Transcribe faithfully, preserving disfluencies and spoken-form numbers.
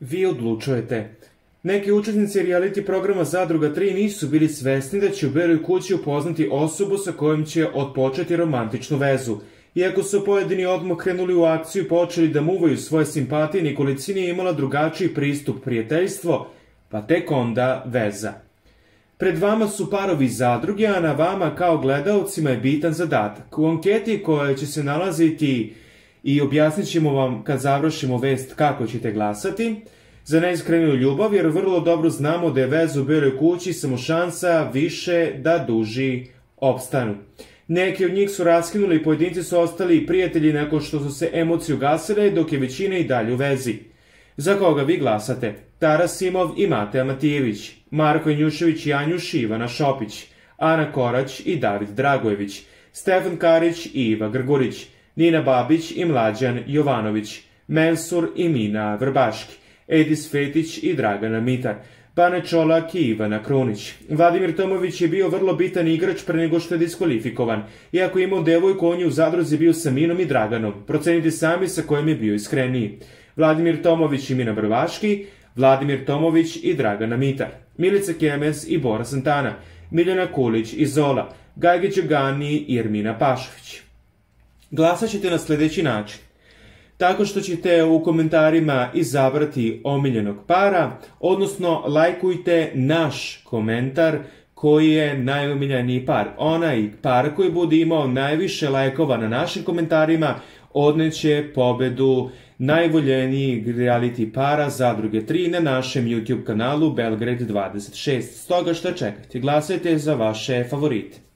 Vi odlučujete. Neki učesnici reality programa Zadruga tri nisu bili svesni da će u Beloj kući upoznati osobu sa kojom će otpočeti romantičnu vezu. Iako su pojedini odmah krenuli u akciju i počeli da muvaju svoje simpatije, nekolicina je imala drugačiji pristup prijateljstvo, pa tek onda veza. Pred vama su parovi Zadruge, a na vama kao gledaocima je bitan zadatak. U anketi koja će se nalaziti i objasnit ćemo vam kad završimo vest kako ćete glasati za neiskreniju ljubav, jer vrlo dobro znamo da je veza u Beloj kući samo šansa više da duži opstanu. Neki od njih su raskinuli i pojedinci su ostali prijatelji nakon što su se emocije ugasile, dok je većina i dalje u vezi. Za koga vi glasate? Tara Simov i Mateja Matijević, Marko Janjušević i Janjuš i Ivana Šopić, Ana Korać i David Dragojević, Stefan Karić i Iva Grgurić, Nina Babić i Mlađan Jovanović, Mensur i Mina Vrbaški, Edis Fetić i Dragana Mitar, Bane Čolak i Ivana Krunić. Vladimir Tomović je bio vrlo bitan igrač pre nego što je diskvalifikovan. Iako je imao devojku, on je u Zadruzi bio sa Minom i Draganom. Procenite sami sa kojim je bio iskreniji. Vladimir Tomović i Mina Vrbaški, Vladimir Tomović i Dragana Mitar, Milica Kemes i Bora Santana, Miljana Kulić i Zola, Gajge Đogani i Ermina Pašović. Glasat ćete na sljedeći način. Tako što ćete u komentarima izabrati omiljenog para, odnosno lajkujte naš komentar koji je najomiljeniji par. Onaj par koji bude imao najviše lajkova na našim komentarima odneće pobedu najvoljenijih reality para Zadruge tri na našem YouTube kanalu Belgrade dvadeset šest. Stoga što čekajte, glasajte za vaše favorite.